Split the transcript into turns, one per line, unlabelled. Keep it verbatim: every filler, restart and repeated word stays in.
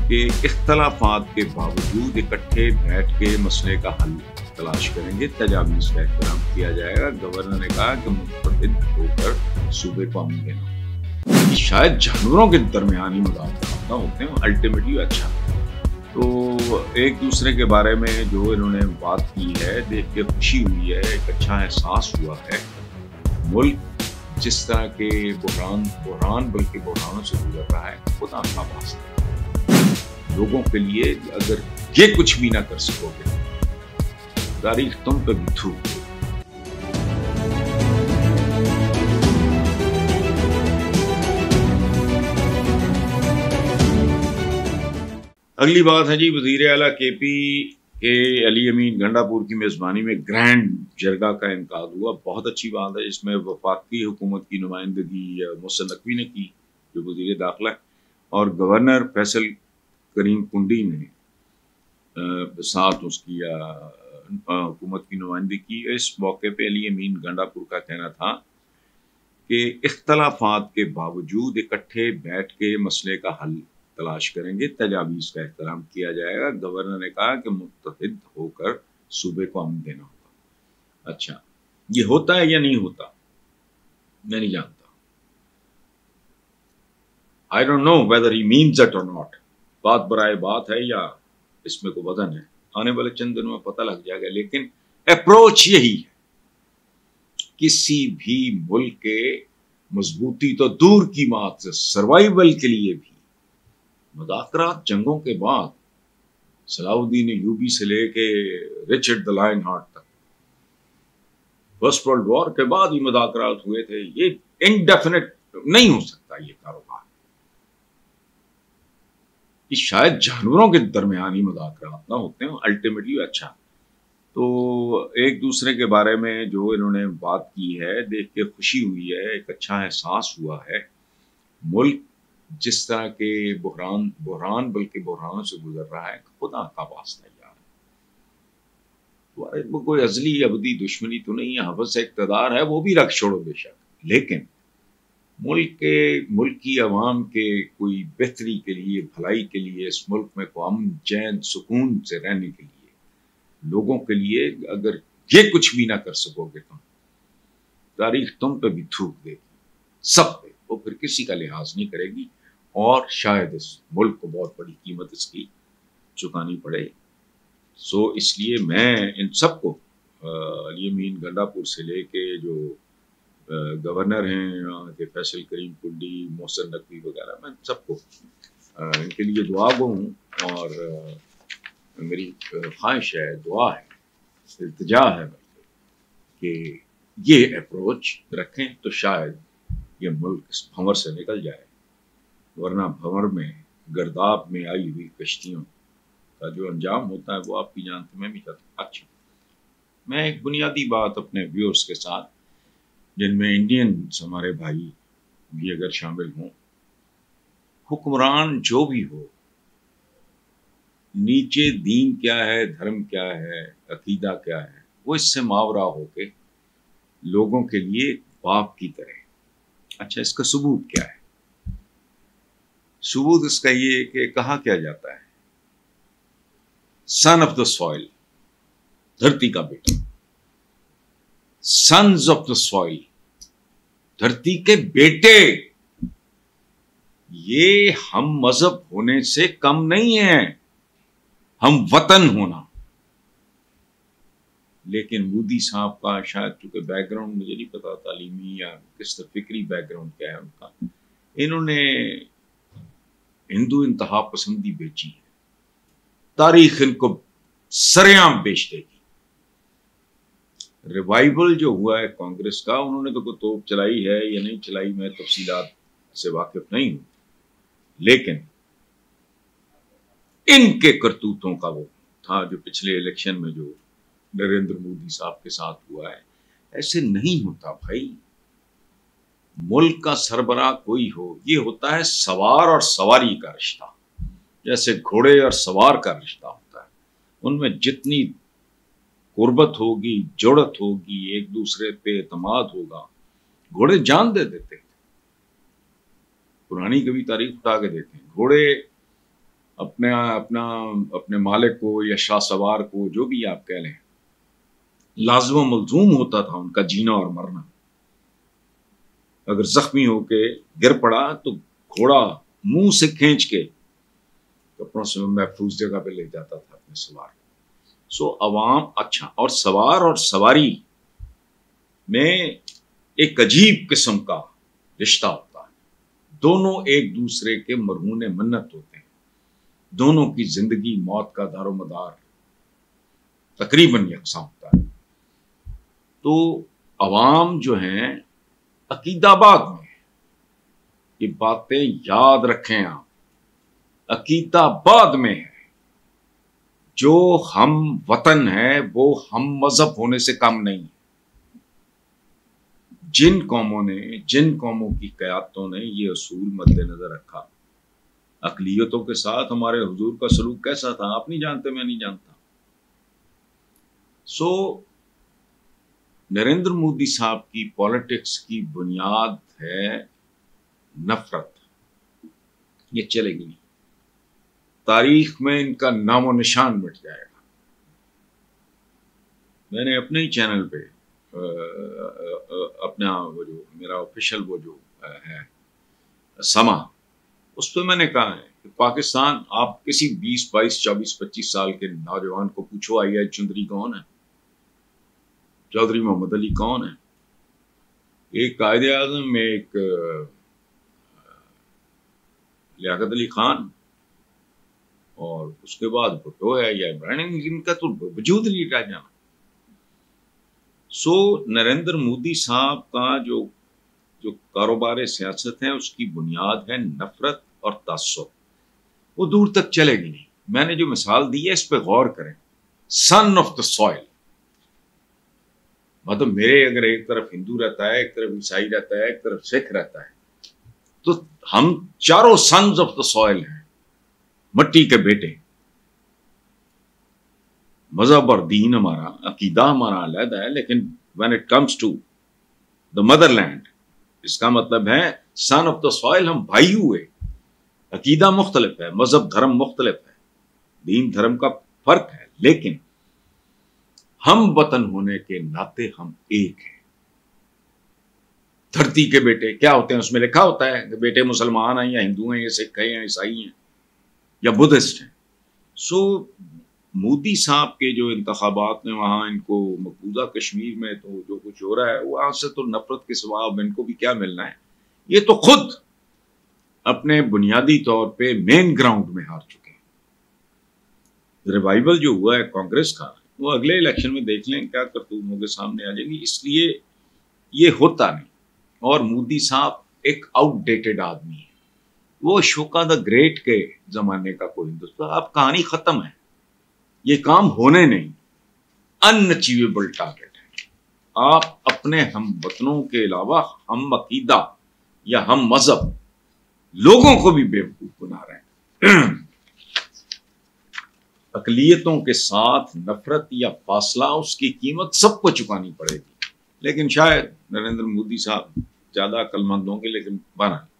کہ اختلافات کے باوجود اکٹھے بیٹھ کے مسئلے کا حل تلاش کریں گے، تجاویز کا احترام کیا جائے گا۔ گورنر نے کہا کہ متحد ہو کر صوبے کو امن دینا، شاید جانوروں کے درمیان ہی مذاکرات نہ ہوتے ہیں الٹیمیٹلی۔ اچھا، تو ایک دوسرے کے بارے میں جو انہوں نے بات کی ہے دیکھ کے خوشی ہوئی ہے، ایک اچھا احساس ہوا ہے۔ ملک جس طرح کے بحران بحران بلکہ بحرانوں سے گزر رہا ہے، خدا کا واسطہ لوگوں کے لیے اگر یہ کچھ بھی نہ کر سکو گے، تاریخ تم پہ بھی تھوک دے۔ اگلی بات ہے جی، وزیر اعلیٰ کے پی کے علی امین گنڈا پور کی میزبانی میں گرینڈ جرگہ کا انعقاد ہوا۔ بہت اچھی بات ہے، اس میں وفاقی حکومت کی نمائندگی محسن نقوی نے کی جو وزیر داخلہ ہے، اور گورنر فیصل کریم کنڈی نے ساتھ اس کی حکومت کی نمائندگی کی۔ اس موقع پہ علی امین گنڈا پور کا کہنا تھا کہ اختلافات کے باوجود اکٹھے بیٹھ کے مسئلے کا حل تلاش کریں گے، تجاویز کا احترام کیا جائے گا۔ گورنر نے کہا کہ متحد ہو کر صوبے کو امن دینا ہوگا۔ اچھا، یہ ہوتا ہے یا نہیں ہوتا میں نہیں جانتا۔ I don't know whether he means it or not۔ بات برائے بات ہے یا اس میں کوئی وزن ہے، آنے والے چند دنوں میں پتہ لگ جائے گا، لیکن اپروچ یہی ہے۔ کسی بھی ملک کے مضبوطی تو دور کی بات سے سروائیول کے لیے بھی مذاکرات جنگوں کے بعد صلاح الدین ایوبی سے لے کے رچرڈ دی لائن ہارٹ تک فرسٹ ورلڈ وار کے بعد ہی مذاکرات ہوئے تھے۔ یہ انڈیفینٹ نہیں ہو سکتا یہ کاروبار، کہ شاید جانوروں کے درمیان ہی مذاکرات نہ ہوتے ہیں الٹیمیٹلی۔ اچھا، تو ایک دوسرے کے بارے میں جو انہوں نے بات کی ہے دیکھ کے خوشی ہوئی ہے، ایک اچھا احساس ہوا ہے۔ ملک جس طرح کے بحران بحران بلکہ بحرانوں سے گزر رہا ہے، خدا کا واسطہ یار، وہ کوئی ازلی ابدی دشمنی تو نہیں ہے، حوث اقتدار ہے وہ بھی رکھ چھوڑو بے شک، لیکن ملک کے ملک کی عوام کے کوئی بہتری کے لیے، بھلائی کے لیے، اس ملک میں کو امن چین سکون سے رہنے کے لیے، لوگوں کے لیے اگر یہ کچھ بھی نہ کر سکو گے تم، تاریخ تم پہ بھی تھوک دے گی، سب پہ، وہ پھر کسی کا لحاظ نہیں کرے گی، اور شاید اس ملک کو بہت بڑی قیمت اس کی چکانی پڑے۔ سو اس لیے میں ان سب کو علی امین گنڈا پور سے لے کے جو گورنر ہیں کہ فیصل کریم کنڈی، محسن نقوی وغیرہ، میں سب کو ان کے لیے دعا گو ہوں، اور میری خواہش ہے، دعا ہے، التجا ہے کہ یہ اپروچ رکھیں تو شاید یہ ملک اس بھنور سے نکل جائے، ورنہ بھنور میں گرداب میں آئی ہوئی کشتیوں کا جو انجام ہوتا ہے وہ آپ کی جانتے میں بھی چاہتا ہوں۔ اچھا، میں ایک بنیادی بات اپنے ویورز کے ساتھ، جن میں انڈینز ہمارے بھائی بھی اگر شامل ہوں، حکمران جو بھی ہو، نیچے دین کیا ہے، دھرم کیا ہے، عقیدہ کیا ہے، وہ اس سے ماورا ہو کے لوگوں کے لیے باپ کی طرح۔ اچھا، اس کا ثبوت کیا ہے؟ ثبوت اس کا یہ کہ کہا کیا جاتا ہے، سن آف دا سوائل، دھرتی کا بیٹا، سنز آف دا سوائل، دھرتی کے بیٹے۔ یہ ہم مذہب ہونے سے کم نہیں ہے، ہم وطن ہونا۔ لیکن مودی صاحب کا شاید چونکہ بیک گراؤنڈ مجھے نہیں پتا تعلیمی یا کس طرح فکری بیک گراؤنڈ کیا ہے ان کا، انہوں نے ہندو انتہا پسندی بیچی ہے، تاریخ ان کو سرعام بیچ دے گی۔ ریوائول جو ہوا ہے کانگریس کا، انہوں نے تو کوئی توپ چلائی ہے یا نہیں چلائی، میں تفصیلات سے واقف نہیں ہوں، لیکن ان کے کرتوتوں کا وہ تھا جو پچھلے الیکشن میں جو نریندر مودی صاحب کے ساتھ ہوا ہے۔ ایسے نہیں ہوتا بھائی، ملک کا سربراہ کوئی ہو، یہ ہوتا ہے سوار اور سواری کا رشتہ، جیسے گھوڑے اور سوار کا رشتہ ہوتا ہے، ان میں جتنی قربت ہوگی، جڑت ہوگی، ایک دوسرے پہ اعتماد ہوگا، گھوڑے جان دے دیتے تھے۔ پرانی کبھی تاریخ اٹھا کے دیکھیں، گھوڑے اپنے اپنا اپنے مالک کو یا شاہ سوار کو جو بھی آپ کہہ لیں لازم و ملزوم ہوتا تھا ان کا جینا اور مرنا. اگر زخمی ہو کے گر پڑا تو گھوڑا منہ سے کھینچ کے کپڑوں سے محفوظ جگہ پہ لے جاتا تھا اپنے سوار. سو عوام اچھا اور سوار اور سواری میں ایک عجیب قسم کا رشتہ ہوتا ہے. دونوں ایک دوسرے کے مرہون منت ہوتے ہیں. دونوں کی زندگی موت کا دار و مدار تقریباً یکساں ہوتا ہے. تو عوام جو ہیں عقیدہ آباد میں یہ باتیں یاد رکھیں آپ. عقیدہ آباد میں ہے جو ہم وطن ہے وہ ہم مذہب ہونے سے کم نہیں ہے. جن قوموں نے جن قوموں کی قیادتوں نے یہ اصول مد نظر رکھا. اقلیتوں کے ساتھ ہمارے حضور کا سلوک کیسا تھا آپ نہیں جانتے, میں نہیں جانتا. سو نریندر مودی صاحب کی پالیٹکس کی بنیاد ہے نفرت. یہ چلے گی نہیں, تاریخ میں ان کا نام و نشان مٹ جائے گا. میں نے اپنے ہی چینل پہ اپنا وہ جو میرا آفیشیل وہ جو ہے سما, اس پہ میں نے کہا ہے کہ پاکستان, آپ کسی بیس بائیس چوبیس پچیس سال کے نوجوان کو پوچھو آئی آئی چندری کون ہے, چودھری محمد علی کون ہے, ایک قائد اعظم میں ایک لیاقت علی خان اور اس کے بعد بھٹو ہے یا عمران, ان کا تو وجود نہیں رہ جانا. سو نریندر مودی صاحب کا جو جو کاروبار سیاست ہے اس کی بنیاد ہے نفرت اور تعصب. وہ دور تک چلے گی نہیں. میں نے جو مثال دی ہے اس پہ غور کریں. سن آف دا سوئل, مطلب میرے اگر ایک طرف ہندو رہتا ہے, ایک طرف عیسائی رہتا ہے, ایک طرف سکھ رہتا ہے, تو ہم چاروں سنز آف دا سوئل ہیں, مٹی کے بیٹے. مذہب اور دین ہمارا, عقیدہ ہمارا علیحدہ ہے, لیکن when it comes to the motherland, اس کا مطلب ہے سن آف دا سوائل, ہم بھائی ہوئے. عقیدہ مختلف ہے, مذہب دھرم مختلف ہے, دین دھرم کا فرق ہے, لیکن ہم وطن ہونے کے ناطے ہم ایک ہیں. دھرتی کے بیٹے کیا ہوتے ہیں, اس میں لکھا ہوتا ہے کہ بیٹے مسلمان ہیں یا ہندو ہیں یا سکھ ہیں یا عیسائی ہیں یا بدھسٹ ہیں. سو مودی صاحب کے جو انتخابات میں وہاں ان کو مقبوضہ کشمیر میں تو جو کچھ ہو رہا ہے وہاں سے تو نفرت کے سوا ان کو بھی کیا ملنا ہے. یہ تو خود اپنے بنیادی طور پہ مین گراؤنڈ میں ہار چکے ہیں. ریوائول جو ہوا ہے کانگریس کا, وہ اگلے الیکشن میں دیکھ لیں کیا کرتوتوں کے سامنے آ جائیں گی. اس لیے یہ ہوتا نہیں. اور مودی صاحب ایک آؤٹ ڈیٹڈ آدمی ہے. وہ اشوکا دا گریٹ کے زمانے کا کوئی ہندوستان, اب کہانی ختم ہے. یہ کام ہونے نہیں, ان اچیویبل ٹارگیٹ ہے. آپ اپنے ہم وطنوں کے علاوہ ہم عقیدہ یا ہم مذہب لوگوں کو بھی بیوقوف بنا رہے ہیں. اقلیتوں کے ساتھ نفرت یا فاصلہ, اس کی قیمت سب کو چکانی پڑے گی. لیکن شاید نریندر مودی صاحب زیادہ عقل مند ہوں گے, لیکن بہرحال